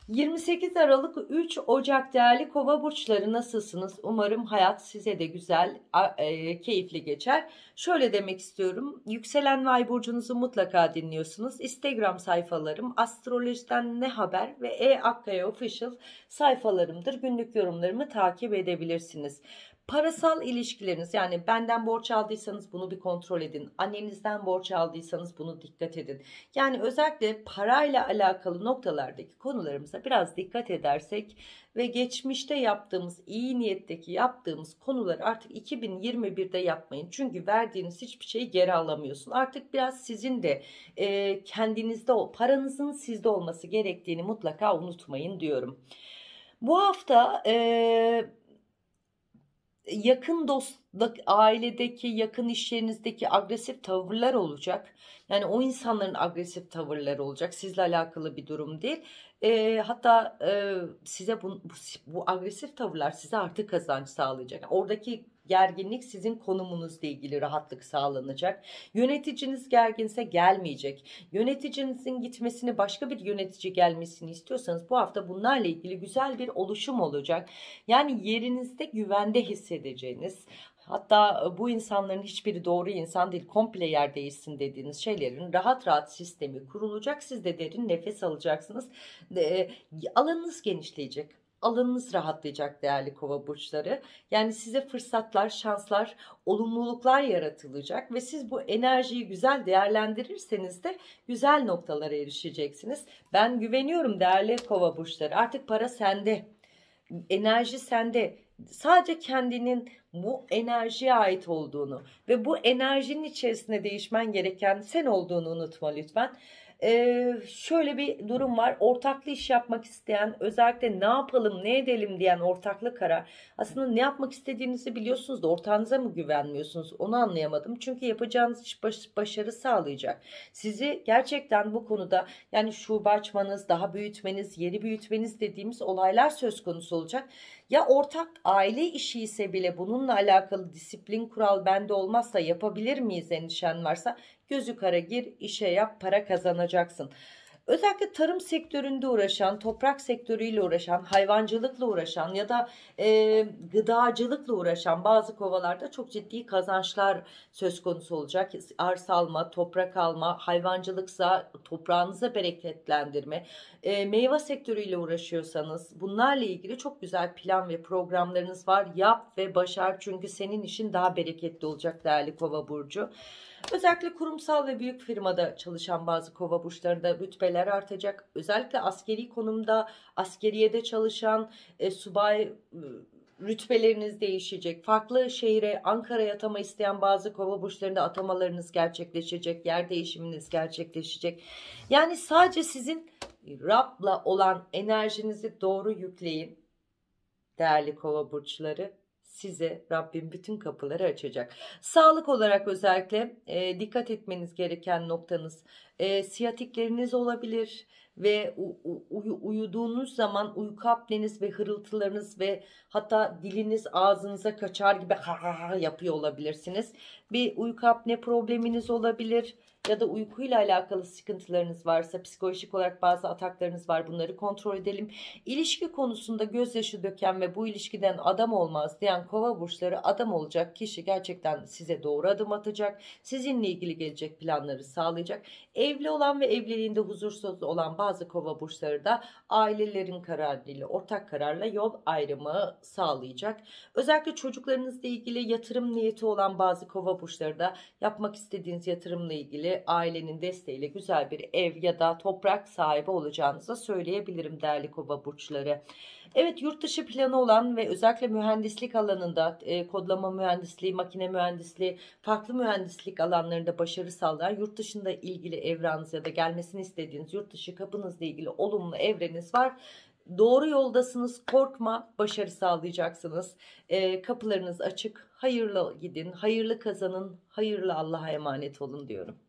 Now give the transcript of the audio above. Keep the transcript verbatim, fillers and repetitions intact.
yirmi sekiz Aralık üç Ocak değerli Kova burçları, nasılsınız? Umarım hayat size de güzel, e, keyifli geçer. Şöyle demek istiyorum. Yükselen ve ay burcunuzu mutlaka dinliyorsunuz. Instagram sayfalarım Astrolojiden Ne Haber ve E Akkaya Official sayfalarımdır. Günlük yorumlarımı takip edebilirsiniz. Parasal ilişkileriniz, yani benden borç aldıysanız bunu bir kontrol edin. Annenizden borç aldıysanız bunu dikkat edin. Yani özellikle parayla alakalı noktalardaki konularımıza biraz dikkat edersek ve geçmişte yaptığımız, iyi niyetteki yaptığımız konuları artık iki bin yirmi birde yapmayın. Çünkü verdiğiniz hiçbir şeyi geri alamıyorsun. Artık biraz sizin de e, kendinizde, o paranızın sizde olması gerektiğini mutlaka unutmayın diyorum. Bu hafta e, yakın dostluk, ailedeki, yakın iş yerinizdeki agresif tavırlar olacak. Yani o insanların agresif tavırları olacak. Sizle alakalı bir durum değil. E, hatta e, size bu, bu, bu agresif tavırlar size artı kazanç sağlayacak. Yani oradaki gerginlik sizin konumunuzla ilgili rahatlık sağlanacak. Yöneticiniz gerginse gelmeyecek. Yöneticinizin gitmesini, başka bir yönetici gelmesini istiyorsanız bu hafta bunlarla ilgili güzel bir oluşum olacak. Yani yerinizde güvende hissedeceğiniz, hatta bu insanların hiçbiri doğru insan değil, komple yer değişsin dediğiniz şeylerin rahat rahat sistemi kurulacak. Siz de derin nefes alacaksınız. E, alanınız genişleyecek. Alanınız rahatlayacak değerli Kova burçları. Yani size fırsatlar, şanslar, olumluluklar yaratılacak ve siz bu enerjiyi güzel değerlendirirseniz de güzel noktalara erişeceksiniz. Ben güveniyorum değerli Kova burçları. Artık para sende, enerji sende. Sadece kendinin bu enerjiye ait olduğunu ve bu enerjinin içerisinde değişmen gereken sen olduğunu unutma lütfen. Ee, şöyle bir durum var. Ortaklı iş yapmak isteyen, özellikle ne yapalım ne edelim diyen ortaklı karar. Aslında ne yapmak istediğinizi biliyorsunuz da ortağınıza mı güvenmiyorsunuz, onu anlayamadım. Çünkü yapacağınız iş baş, başarı sağlayacak. Sizi gerçekten bu konuda, yani şube açmanız, daha büyütmeniz, yeri büyütmeniz dediğimiz olaylar söz konusu olacak. Ya ortak aile işi ise bile bununla alakalı disiplin, kural bende olmazsa yapabilir miyiz endişen varsa, gözü kara gir, işe yap, para kazanacaksın. Özellikle tarım sektöründe uğraşan, toprak sektörüyle uğraşan, hayvancılıkla uğraşan ya da e, gıdacılıkla uğraşan bazı kovalarda çok ciddi kazançlar söz konusu olacak. Arsa alma, toprak alma, hayvancılıksa toprağınıza bereketlendirme, e, meyve sektörüyle uğraşıyorsanız bunlarla ilgili çok güzel plan ve programlarınız var. Yap ve başar, çünkü senin işin daha bereketli olacak değerli Kova burcu. Özellikle kurumsal ve büyük firmada çalışan bazı Kova burçlarında rütbeler artacak. Özellikle askeri konumda, askeriyede çalışan e, subay e, rütbeleriniz değişecek. Farklı şehire, Ankara'ya atama isteyen bazı Kova burçlarında atamalarınız gerçekleşecek. Yer değişiminiz gerçekleşecek. Yani sadece sizin Rab'la olan enerjinizi doğru yükleyin değerli Kova burçları. Size Rabbim bütün kapıları açacak. Sağlık olarak özellikle e, dikkat etmeniz gereken noktanız e, siyatikleriniz olabilir ve u, u, uyuduğunuz zaman uyku apneniz ve hırıltılarınız ve hatta diliniz ağzınıza kaçar gibi ha ha ha yapıyor olabilirsiniz. Bir uyku apne probleminiz olabilir. Ya da uykuyla alakalı sıkıntılarınız varsa, psikolojik olarak bazı ataklarınız var, bunları kontrol edelim. İlişki konusunda gözyaşı döken ve bu ilişkiden adam olmaz diyen Kova burçları, adam olacak kişi gerçekten size doğru adım atacak. Sizinle ilgili gelecek planları sağlayacak. Evli olan ve evliliğinde huzursuz olan bazı Kova burçları da ailelerin kararıyla, ortak kararla yol ayrımı sağlayacak. Özellikle çocuklarınızla ilgili yatırım niyeti olan bazı Kova burçları da yapmak istediğiniz yatırımla ilgili ailenin desteğiyle güzel bir ev ya da toprak sahibi olacağınızı söyleyebilirim değerli Kova burçları. Evet, yurt dışı planı olan ve özellikle mühendislik alanında e, kodlama mühendisliği, makine mühendisliği, farklı mühendislik alanlarında başarı sağlayan, yurt dışında ilgili evranız ya da gelmesini istediğiniz yurt dışı kapınızla ilgili olumlu evreniz var. Doğru yoldasınız, korkma, başarı sağlayacaksınız. E, kapılarınız açık, hayırlı gidin, hayırlı kazanın, hayırlı Allah'a emanet olun diyorum.